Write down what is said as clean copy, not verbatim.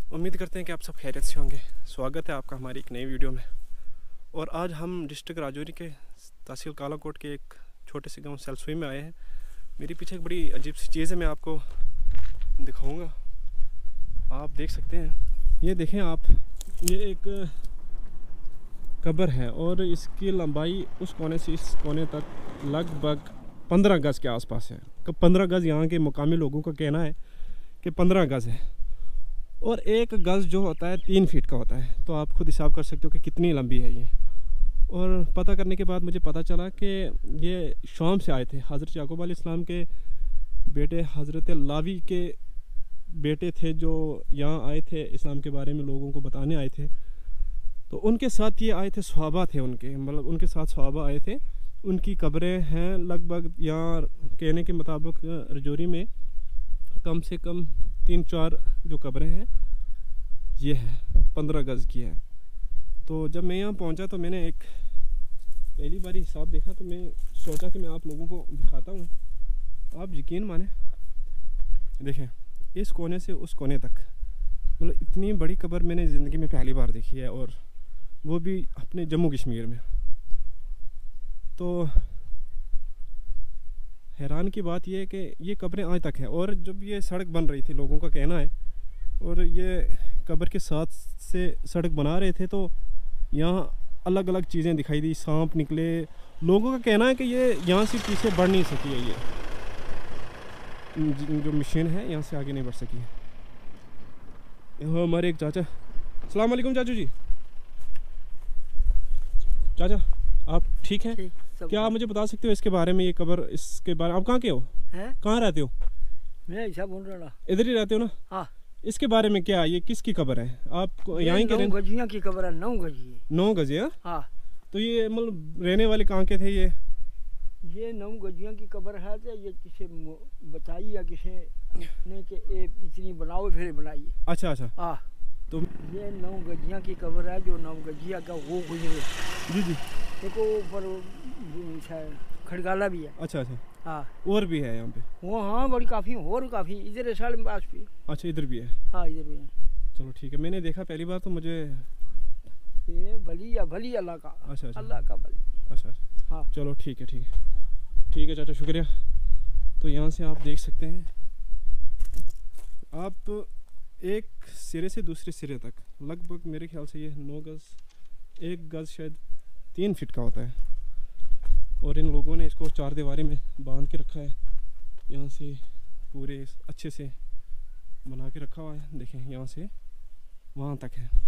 उम्मीद करते हैं कि आप सब खैरियत से होंगे। स्वागत है आपका हमारी एक नई वीडियो में। और आज हम डिस्ट्रिक्ट राजौरी के तहसील कालाकोट के एक छोटे से गांव सेलसुई में आए हैं। मेरे पीछे एक बड़ी अजीब सी चीज़ है, मैं आपको दिखाऊंगा। आप देख सकते हैं, ये देखें आप, ये एक कब्र है और इसकी लंबाई उस कोने से इस कोने तक लगभग 15 गज़ के आसपास है। 15 गज़ यहाँ के मुकामी लोगों का कहना है कि 15 गज़ है। और एक गज़ जो होता है 3 फीट का होता है, तो आप खुद हिसाब कर सकते हो कि कितनी लंबी है ये। और पता करने के बाद मुझे पता चला कि ये शाम से आए थे। हज़रत याकूब अलैहिस्सलाम के बेटे हज़रत लावी के बेटे थे जो यहाँ आए थे, इस्लाम के बारे में लोगों को बताने आए थे। तो उनके साथ ये आए थे, सहाबा थे उनके, मतलब उनके साथ सहाबा आए थे। उनकी कब्रें हैं लगभग यहाँ कहने के मुताबिक राजौरी में कम से कम 3-4 जो कब्रें हैं ये है 15 गज़ की है। तो जब मैं यहाँ पहुँचा तो मैंने एक पहली बारी हिसाब देखा, तो मैं सोचा कि मैं आप लोगों को दिखाता हूँ। आप यकीन माने, देखें इस कोने से उस कोने तक, मतलब इतनी बड़ी कब्र मैंने ज़िंदगी में पहली बार देखी है, और वो भी अपने जम्मू कश्मीर में। तो हैरान की बात यह है कि ये कब्रें आज तक है। और जब ये सड़क बन रही थी, लोगों का कहना है, और ये कब्र के साथ से सड़क बना रहे थे, तो यहाँ अलग अलग चीज़ें दिखाई दी, सांप निकले। लोगों का कहना है कि ये यहाँ से पीछे बढ़ नहीं सकी है, ये जो मशीन है यहाँ से आगे नहीं बढ़ सकी है। यहाँ हमारे एक चाचा, अस्सलाम वालेकुम चाचू जी। चाचा आप ठीक हैं? क्या आप मुझे बता सकते हो इसके बारे में, ये कब्र, इसके बारे में? आप कहाँ के हो? कहाँ रहते हो? मैं ऐसा बोल रहा, इधर ही रहते हो ना? हाँ। इसके बारे में क्या, ये किसकी कब्र है? आप यहाँ के 9 गजिया की कब्र है। 9 गजी। 9 गजे? हाँ। तो ये मतलब रहने वाले कहाँ के थे ये 9 गजिया की कब्र है। तो ये किसी बताई या किसी ने कि इतनी बनाओ फिर बनाई। अच्छा अच्छा। हाँ। तो ये 9 गजिया की कब्र है, जो 9 गजिया का वो गुजरे। जी जी। देखो ऊपर खड़गाला भी है। अच्छा अच्छा। हाँ। और भी है यहाँ पे? वो हाँ, बड़ी काफ़ी और काफ़ी इधर साल में पास भी। अच्छा, इधर भी है? हाँ, इधर भी है। चलो ठीक है, मैंने देखा पहली बार, तो मुझे ये भली अल्लाह का। अच्छा अच्छा, अल्लाह का भली। अच्छा अच्छा। हाँ चलो ठीक है, ठीक है, ठीक है चाचा, शुक्रिया। तो यहाँ से आप देख सकते हैं, आप एक सिरे से दूसरे सिरे तक लगभग मेरे ख्याल से ये 9 गज़, 1 गज़ शायद 3 फीट का होता है। और इन लोगों ने इसको 4 दीवारी में बांध के रखा है, यहाँ से पूरे अच्छे से बना के रखा हुआ है। देखें यहाँ से वहाँ तक है।